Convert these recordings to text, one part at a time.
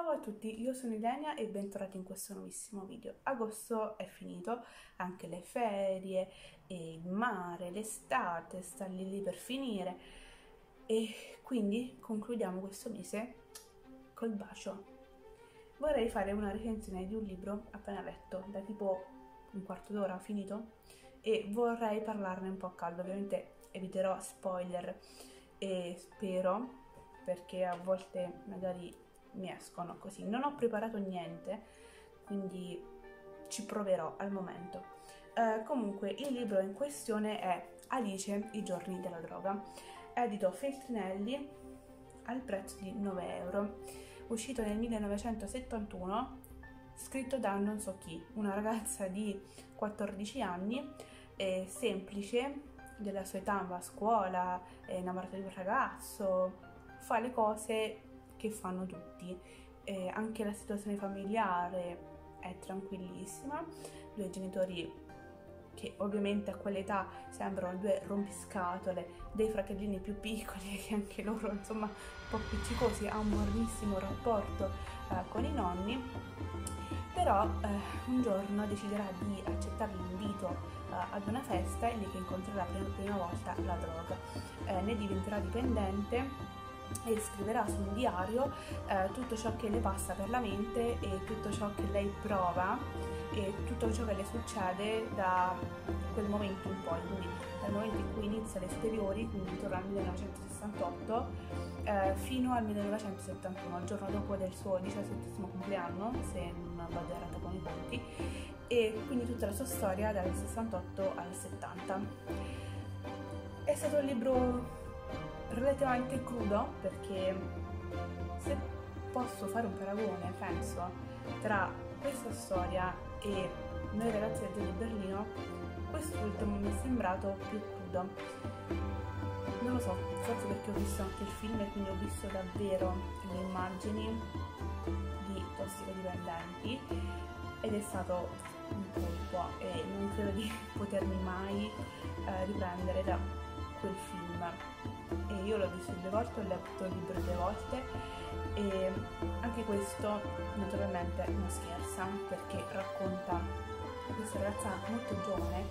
Ciao a tutti, io sono Ilenia e bentornati in questo nuovissimo video. Agosto è finito, anche le ferie, e il mare, l'estate sta lì per finire e quindi concludiamo questo mese col bacio. Vorrei fare una recensione di un libro appena letto, da tipo un quarto d'ora finito, e vorrei parlarne un po' a caldo. Ovviamente eviterò spoiler e spero, perché a volte magari mi escono così. Non ho preparato niente, quindi ci proverò al momento. Comunque il libro in questione è Alice, i giorni della droga, edito Feltrinelli al prezzo di 9 euro, uscito nel 1971, scritto da non so chi, una ragazza di 14 anni, semplice, della sua età, va a scuola, è innamorata di un ragazzo, fa le cose che fanno tutti, anche la situazione familiare è tranquillissima, due genitori che ovviamente a quell'età sembrano due rompiscatole, dei fratellini più piccoli che anche loro insomma un po' appiccicosi, ha un buonissimo rapporto con i nonni, però un giorno deciderà di accettare l'invito ad una festa, e lì che incontrerà per la prima volta la droga, ne diventerà dipendente e scriverà su un diario tutto ciò che le passa per la mente e tutto ciò che lei prova e tutto ciò che le succede da quel momento in poi, quindi dal momento in cui inizia le superiori, quindi intorno al 1968 fino al 1971, il giorno dopo del suo 17° compleanno, se non vado errata con i conti, e quindi tutta la sua storia dal 68 al 70. È stato un libro relativamente crudo, perché se posso fare un paragone, penso, tra questa storia e Noi ragazzi del Zoo di Berlino, quest'ultimo mi è sembrato più crudo. Non lo so, forse perché ho visto anche il film e quindi ho visto davvero le immagini di tossicodipendenti ed è stato un colpo e non credo di potermi mai riprendere da quel film. E io l'ho visto 2 volte, ho letto il libro 2 volte e anche questo naturalmente non scherza, perché racconta questa ragazza molto giovane,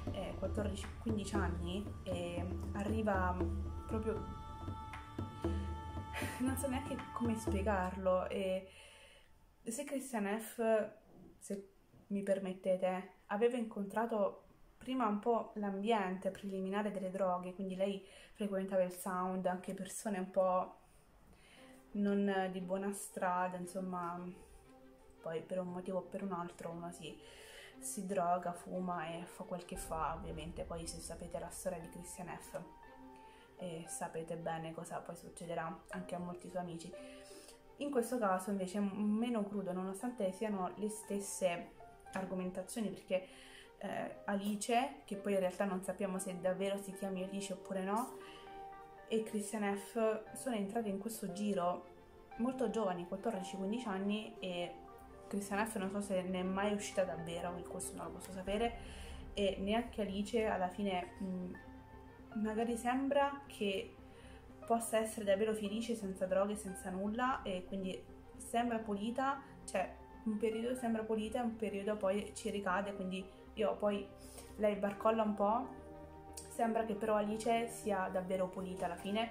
14-15 anni, e arriva proprio, non so neanche come spiegarlo. E se Christiane F., se mi permettete, aveva incontrato prima un po' l'ambiente preliminare delle droghe, quindi lei frequentava il sound, anche persone un po' non di buona strada, insomma, poi per un motivo o per un altro uno si droga, fuma e fa quel che fa, ovviamente. Poi se sapete la storia di Christiane F. e sapete bene cosa poi succederà anche a molti suoi amici. In questo caso invece è meno crudo, nonostante siano le stesse argomentazioni, perché Alice, che poi in realtà non sappiamo se davvero si chiami Alice oppure no, e Christiane F. sono entrate in questo giro molto giovani, 14-15 anni, e Christiane F. non so se ne è mai uscita davvero, questo non lo posso sapere, e neanche Alice alla fine magari sembra che possa essere davvero felice senza droghe, senza nulla, e quindi sembra pulita, cioè un periodo sembra pulita e un periodo poi ci ricade, quindi poi lei barcolla un po', sembra che però Alice sia davvero pulita alla fine,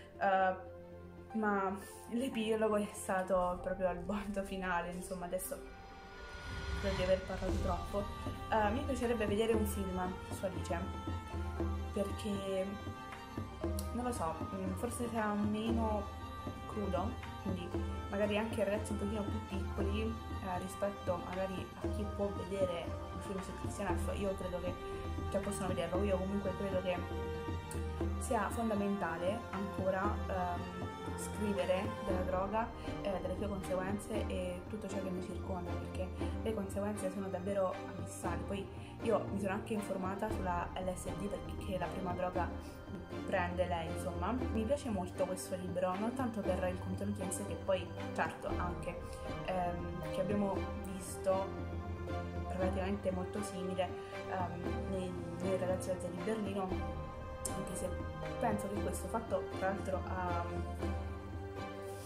ma l'epilogo è stato proprio al bordo finale, insomma. Adesso credo di aver parlato troppo. Mi piacerebbe vedere un film su Alice, perché non lo so, forse sarà meno crudo, quindi magari anche ragazzi un pochino più piccoli rispetto magari a chi può vedere il film su Christiane F. Io credo che già possono vederlo. Io comunque credo che sia fondamentale ancora scrivere della droga, delle sue conseguenze e tutto ciò che mi circonda, perché le conseguenze sono davvero abissali. Poi io mi sono anche informata sulla LSD, perché la prima droga prende lei, insomma. Mi piace molto questo libro, non tanto per il contenuto in sé, che poi certo anche che abbiamo visto relativamente molto simile nei ragazzi del Zoo di Berlino, anche se penso che questo fatto tra l'altro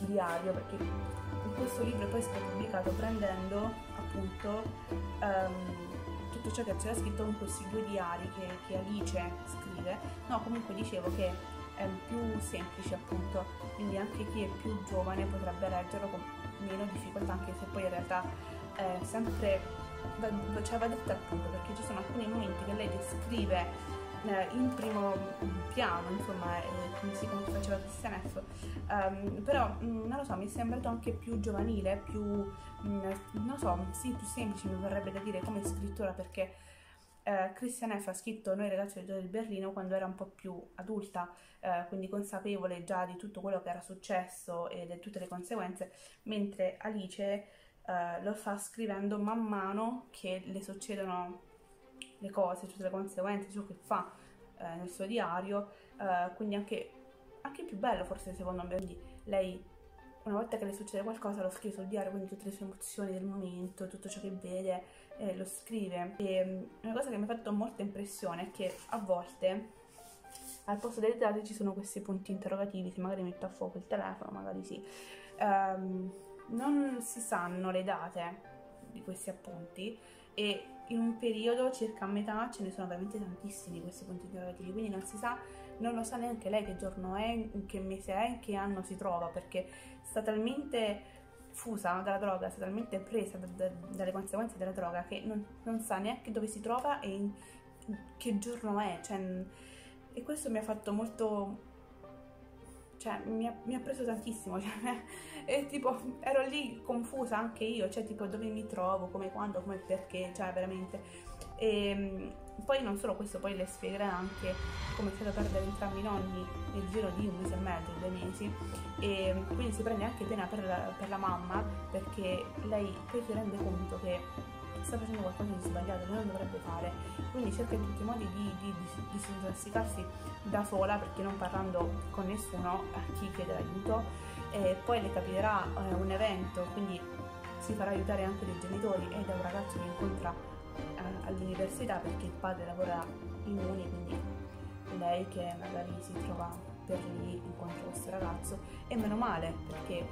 diario, perché questo libro poi è stato pubblicato prendendo appunto tutto ciò che c'era scritto in questi due diari che Alice scrive. No, comunque dicevo che è più semplice appunto, quindi anche chi è più giovane potrebbe leggerlo con meno difficoltà, anche se poi in realtà è sempre, cioè va detto appunto, perché ci sono alcuni momenti che lei descrive in primo piano, insomma, come faceva Christiane F. Però non lo so, mi è sembrato anche più giovanile, più non lo so, sì, più semplice mi vorrebbe da dire come scrittura, perché Christiane F. ha scritto Noi ragazzi del Berlino quando era un po' più adulta, quindi consapevole già di tutto quello che era successo e di tutte le conseguenze, mentre Alice lo fa scrivendo man mano che le succedono le cose, tutte le conseguenze, ciò che fa nel suo diario, quindi anche più bello forse secondo me. Quindi lei, una volta che le succede qualcosa, lo scrive sul diario, quindi tutte le sue emozioni del momento, tutto ciò che vede, lo scrive. E una cosa che mi ha fatto molta impressione è che a volte al posto delle date ci sono questi punti interrogativi, se magari metto a fuoco il telefono, magari sì. Non si sanno le date di questi appunti, e in un periodo circa a metà ce ne sono veramente tantissimi questi punti interrogativi, quindi non si sa, non lo sa neanche lei che giorno è, in che mese è, in che anno si trova, perché sta talmente fusa dalla droga, sta talmente presa dalle conseguenze della droga che non sa neanche dove si trova e in che giorno è, cioè, e questo mi ha fatto molto, cioè mi ha preso tantissimo, cioè, e tipo ero lì confusa anche io, cioè tipo dove mi trovo, come, quando, come, perché, cioè veramente. E poi non solo questo, poi le spiegherà anche come è stato perdere entrambi i nonni nel giro di 1 mese e mezzo, 2 mesi, e quindi si prende anche pena per la mamma, perché lei poi si rende conto che sta facendo qualcosa di sbagliato che non dovrebbe fare, quindi cerca in tutti i modi di disintossicarsi da sola, perché non parlando con nessuno a chi chiede aiuto, e poi le capiterà un evento, quindi si farà aiutare anche dai genitori e da un ragazzo che incontra all'università, perché il padre lavora in uni, quindi lei che magari si trova per lì incontra questo ragazzo, e meno male, perché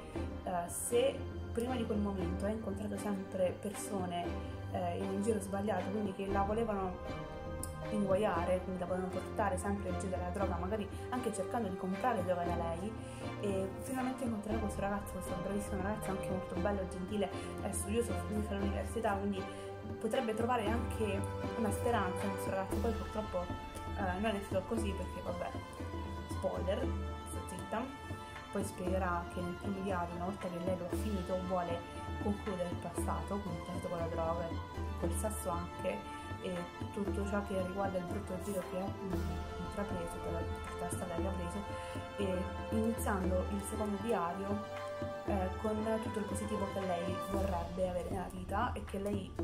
se prima di quel momento ha incontrato sempre persone in un giro sbagliato, quindi che la volevano inguaiare, quindi la volevano portare sempre in giro della droga, magari anche cercando di comprare droga da lei, e finalmente incontrerà questo ragazzo, questo bravissimo ragazzo, anche molto bello, gentile, studioso, finisce all'università, quindi potrebbe trovare anche una speranza in questo ragazzo. Poi purtroppo non è stato così, perché vabbè, spoiler, sto zitta. Poi spiegherà che nel primo diario, una volta che lei lo ha finito, vuole concludere il passato, quindi il passato con la droga, col sesso anche, e tutto ciò che riguarda il brutto giro che ha intrapreso, per la strada che ha preso, e iniziando il secondo diario con tutto il positivo che lei vorrebbe avere nella vita, e che lei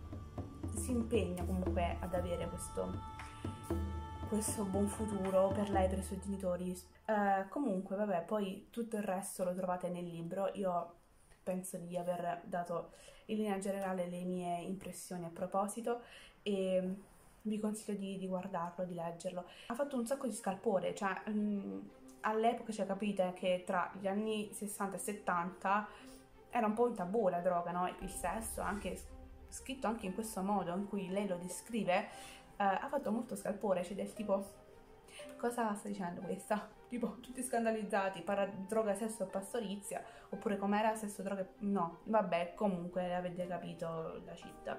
si impegna comunque ad avere questo buon futuro per lei e per i suoi genitori. Comunque vabbè, poi tutto il resto lo trovate nel libro. Io penso di aver dato in linea generale le mie impressioni a proposito, e vi consiglio di guardarlo, di leggerlo. Ha fatto un sacco di scalpore, cioè all'epoca, cioè, capite che tra gli anni 60 e 70 era un po' un tabù la droga, no? Il sesso, anche scritto anche in questo modo in cui lei lo descrive, ha fatto molto scalpore, cioè del tipo, cosa sta dicendo questa? Tipo, tutti scandalizzati, parla di droga, sesso e pastorizia, oppure com'era sesso, droga, no, vabbè, comunque avete capito la città.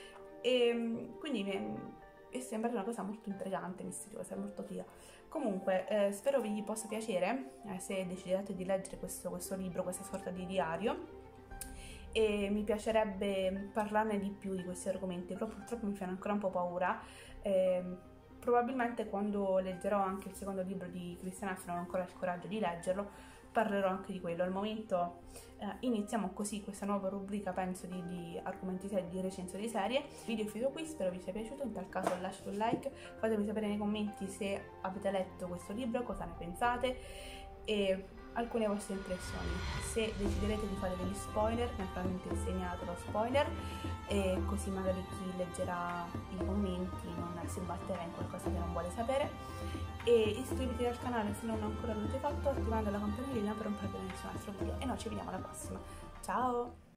E quindi mi è sembrata una cosa molto intrigante, misteriosa, molto figa. Comunque, spero vi possa piacere, se deciderete di leggere questo libro, questa sorta di diario, e mi piacerebbe parlarne di più di questi argomenti, però purtroppo mi fanno ancora un po' paura. Probabilmente quando leggerò anche il secondo libro di Christiane F., non ho ancora il coraggio di leggerlo, parlerò anche di quello. Al momento iniziamo così questa nuova rubrica, penso, di argomenti seri, di recensioni di serie. Il video è finito qui, spero vi sia piaciuto. In tal caso lasciate un like, fatemi sapere nei commenti se avete letto questo libro, cosa ne pensate, e alcune vostre impressioni. Se deciderete di fare degli spoiler, naturalmente segnatelo spoiler, e così magari chi leggerà i commenti non si imbatterà in qualcosa che non vuole sapere. E iscriviti al canale se non ancora l'avete fatto, attivando la campanellina per non perdere nessun altro video, e noi ci vediamo alla prossima. Ciao!